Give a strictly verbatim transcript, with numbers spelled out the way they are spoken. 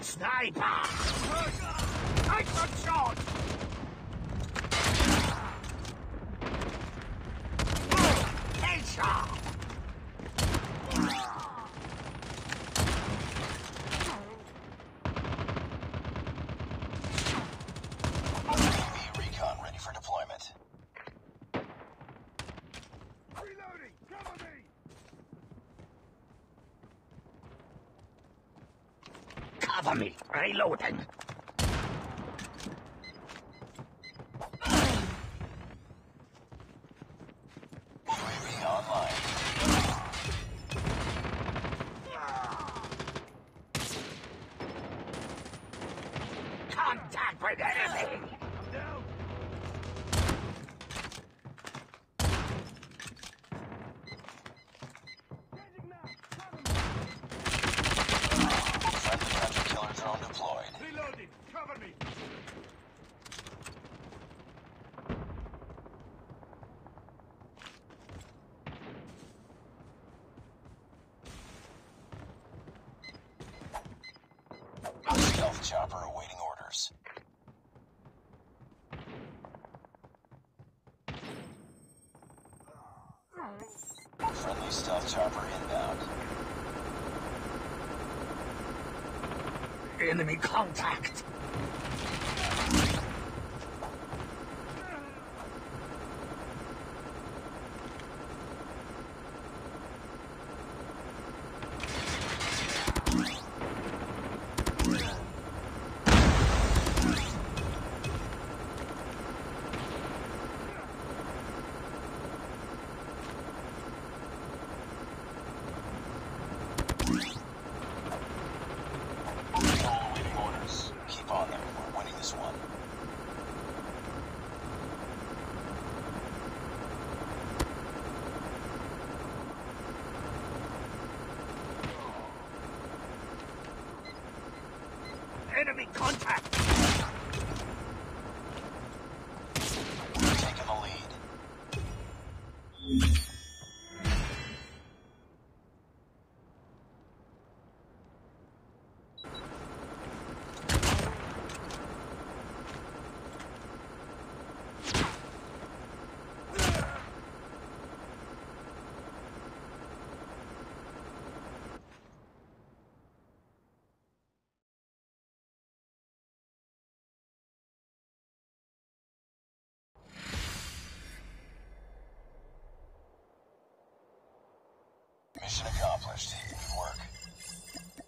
Sniper! Take the shot! Headshot! Recon ready for deployment. Reloading! Cover me! Cover me! Reloading! U A V online. Contact with enemy! Down. Changing now. Cover me. Friendly hunter killer drone deployed. Reloading. Cover me. Stealth chopper awaiting orders. Friendly stealth chopper inbound. Enemy contact! All awaiting orders. Keep on them. We're winning this one. Enemy contact! We're taking the lead. Mission accomplished. Good work.